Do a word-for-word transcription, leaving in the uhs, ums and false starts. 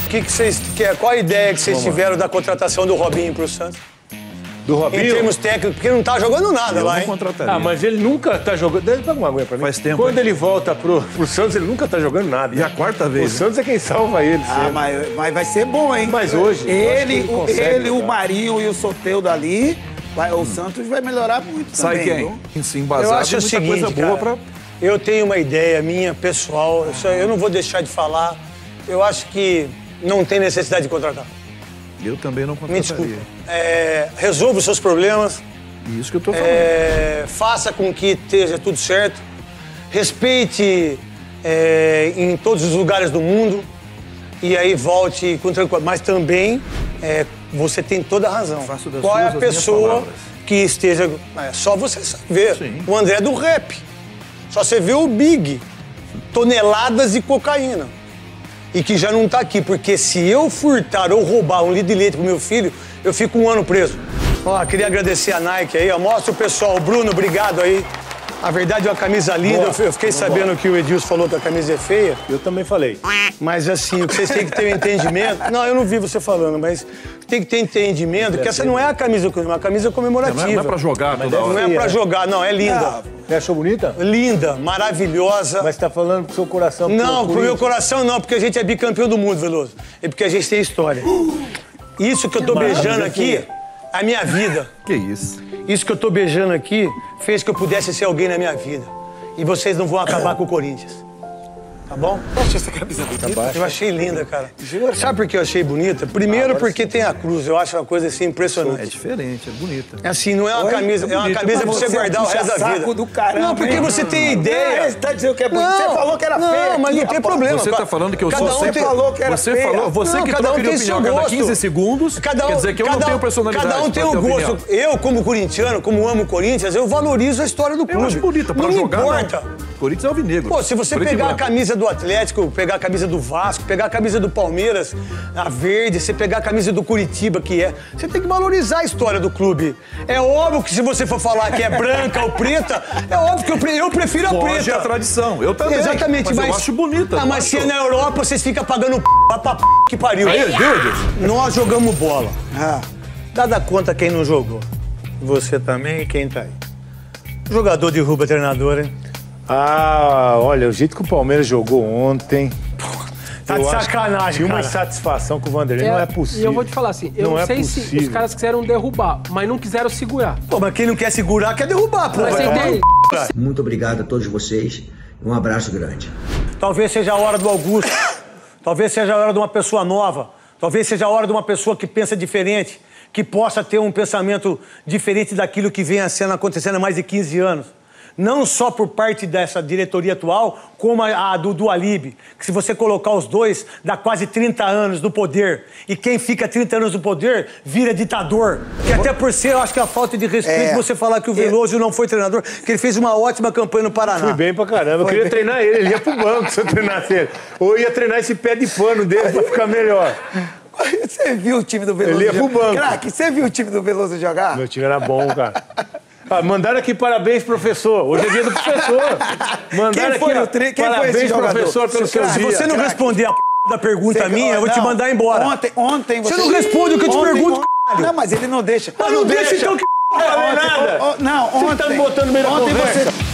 que que vocês, que, qual a ideia que vocês Vamos tiveram lá. da contratação do Robinho pro Santos? Do Robinho? Em termos técnicos, porque não tá jogando nada eu lá, não hein? Contrataria. Ah, mas ele nunca tá jogando... Pega uma aguinha pra mim. Faz tempo. Quando hein? ele volta pro, pro Santos, ele nunca tá jogando nada. E a quarta vez. O Santos é quem salva ele. Ah, mas, mas vai ser bom, hein? Mas hoje... Ele, ele, o, consegue, ele o Marinho e o Soteldo ali, vai, o Santos vai melhorar muito Sai também. quem? Viu? Se embasado, Eu acho o muita seguinte, coisa boa cara, pra... eu tenho uma ideia minha, pessoal, eu, só, eu não vou deixar de falar. Eu acho que não tem necessidade de contratar. Eu também não contrataria. Me desculpa. É, resolva os seus problemas. Isso que eu tô falando. É, faça com que esteja tudo certo. Respeite é, em todos os lugares do mundo. E aí volte com tranquilidade. Mas também é, você tem toda a razão. Faço das Qual é a suas as pessoa que esteja... É só você saber. Sim. O André é do rap. Só você vê o Big. Toneladas de cocaína. E que já não tá aqui, porque se eu furtar ou roubar um litro de leite pro meu filho, eu fico um ano preso. Ó, queria agradecer a Nike aí, ó. Mostra o pessoal. O Bruno, obrigado aí. A verdade é uma camisa linda. Boa. Eu fiquei sabendo que o Edilson falou que a camisa é feia. Eu também falei. Mas assim, o que vocês têm que ter um entendimento... Não, eu não vi você falando, mas tem que ter entendimento que essa não é a camisa, é uma camisa comemorativa. Não é, não é pra jogar toda hora. Não é pra jogar, não. É linda. Você achou bonita? Linda, maravilhosa. Mas você tá falando pro seu coração... Não, pro meu coração não, porque a gente é bicampeão do mundo, Veloso. É porque a gente tem história. Isso que eu tô beijando aqui, a minha vida. Que isso? Isso que eu tô beijando aqui fez que eu pudesse ser alguém na minha vida. E vocês não vão acabar com o Corinthians. Tá bom? Eu achei essa camisa bonita. Eu achei linda, cara. Sabe por que eu achei bonita? Primeiro porque tem a cruz. Eu acho uma coisa assim impressionante. É diferente, é bonita. É assim, não é uma Oi? camisa, é, É uma bonita, camisa pra mas você você guardar o puxa resto da saco vida. do caramba, Não, porque hein? você tem ideia. É, você tá dizendo que é bonito. Não, Você falou que era não, feia. mas aqui, não tem rapaz. problema. Você tá falando que eu Cada sou... um Você tem- falou que era Você feia. falou... Você Não, que cada troca um de tem seu opinião a cada gosto. quinze segundos, Cada um, quer dizer que eu cada não tenho um- personalidade. Cada um tem pra o ter gosto. opinião. Eu, como corintiano, como amo o Corinthians, eu valorizo a história do clube. Eu acho bonita, pra não jogar, me importa. não. Corinthians é alvinegro. Pô, se você Preto e pegar a branco. camisa do Atlético, pegar a camisa do Vasco, pegar a camisa do Palmeiras, a verde, você pegar a camisa do Curitiba, que é... Você tem que valorizar a história do clube. É óbvio que se você for falar que é branca ou preta, é óbvio que eu, pre- eu prefiro a Foge preta. a tradição. Eu também. Exatamente, mas, mas... eu acho bonita. Ah, não mas acho? se é na Europa, vocês ficam pagando p... pra p... que pariu. Aí, viu, Edilson? Nós jogamos bola. Ah, Dá conta quem não jogou. Você também e quem tá aí. O jogador derruba treinador, hein? Ah, olha, o jeito que o Palmeiras jogou ontem... Tá de eu acho sacanagem, que uma cara. insatisfação com o Vanderlei, não é possível. E eu vou te falar assim, eu Não não é sei se possível. os caras quiseram derrubar, mas não quiseram segurar. Pô, mas quem não quer segurar quer derrubar, pô. Mas você Vai tomar no entende? c****. Muito obrigado a todos vocês. Um abraço grande. Talvez seja a hora do Augusto. Talvez seja a hora de uma pessoa nova. Talvez seja a hora de uma pessoa que pensa diferente, que possa ter um pensamento diferente daquilo que vem sendo acontecendo há mais de quinze anos. Não só por parte dessa diretoria atual, como a, a do, do Alib, que se você colocar os dois, dá quase trinta anos no poder. E quem fica trinta anos no poder vira ditador. Que até por ser, eu acho que é a falta de respeito É. você falar que o Veloso não foi treinador, que ele fez uma ótima campanha no Paraná. Fui bem pra caramba. Eu queria treinar ele. Ele ia pro banco se eu treinasse ele. Ou eu ia treinar esse pé de pano dele pra ficar melhor. você viu o time do Veloso Ele ia pro jogar? banco. Craque, você viu o time do Veloso jogar? Meu time era bom, cara. Ah, mandaram aqui parabéns, professor. Hoje é dia do professor. Mandaram Quem foi aqui, o tre- quem foi parabéns, esse jogador? professor, pelo seu Se dia. você não craque. responder a p... da pergunta Você- minha, eu vou te não, mandar embora. Ontem, ontem você... Você não responde o que eu te Ontem, pergunto, on- caralho. Não, mas ele não deixa. Mas não deixa então que p... Não falei Ontem- nada. o- o- Não, Você ontem... tá me botando no meio da ontem conversa. você...